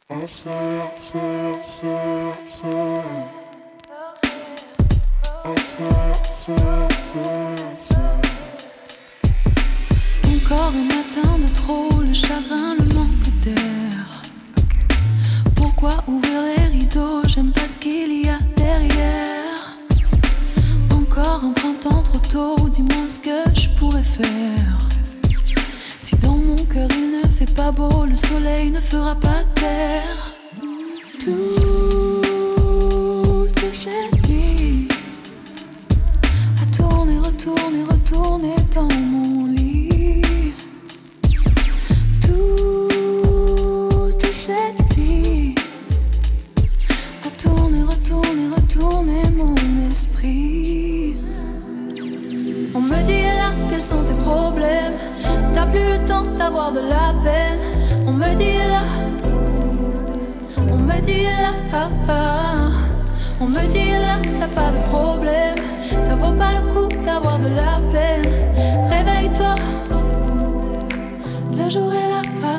Encore un matin de trop, le chagrin, le manque d'air. Pourquoi ouvrir les rideaux? J'aime pas ce qu'il y a derrière. Encore un printemps trop tôt, dis-moi ce que je pourrais faire. Si dans mon cœur il ne fait pas beau, le soleil ne fera pas terre. Toute cette nuit, à tourner, retourner, retourner dans mon lit. Toute cette vie, à tourner, retourner, retourner mon esprit. On me dit là, quels sont tes problèmes? T'as plus le temps d'avoir de la peine. On me dit là, on me dit là, on me dit là, t'as pas de problème. Ça vaut pas le coup d'avoir de la peine. Réveille-toi, le jour est là.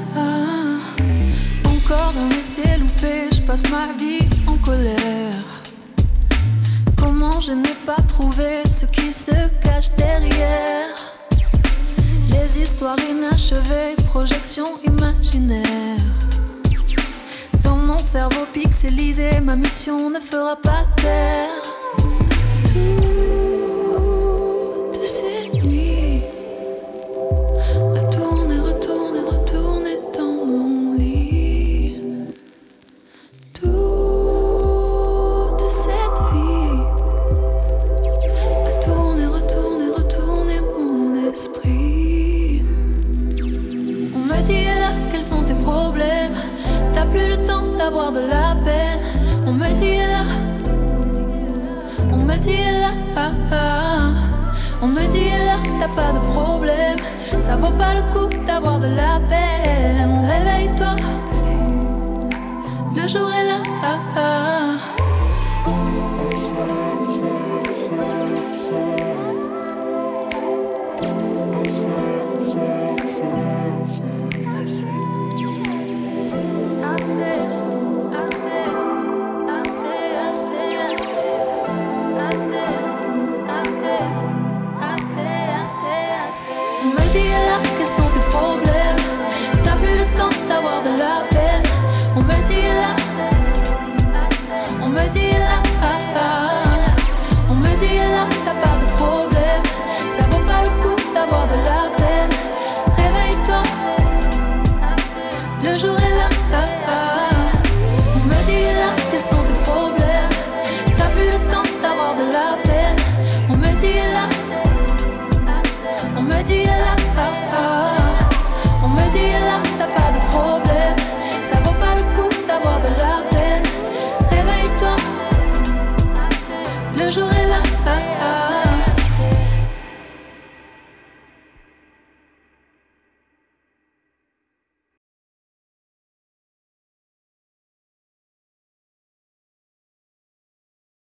Encore un essai loupé, je passe ma vie en colère. Comment je n'ai pas trouvé ce qui se cache derrière les histoires inachevées, projections imaginaires. Dans mon cerveau pixelisé, ma mission ne fera pas taire. Toutes ces nuits, à tourner, retourner, retourner dans mon lit. Toute cette vie, à tourner, retourner, retourner mon esprit. On me dit là, quels sont tes problèmes? T'as plus le temps d'avoir de la peine. On me dit là, on me dit là, on me dit là, t'as pas de problème. Ça vaut pas le coup d'avoir de la peine. Réveille-toi, le jour est là. On me dit là, quels sont tes problèmes? T'as plus le temps d'avoir de la peine. On me dit là, on me dit là, on me dit là, t'as pas de problème. Ça vaut pas le coup d'avoir de la peine. Réveille-toi, le jour est là. On me dit là, quels sont tes problèmes? T'as plus le temps d'avoir de la peine. On me dit là, on me dit là, on me dit là, t'as pas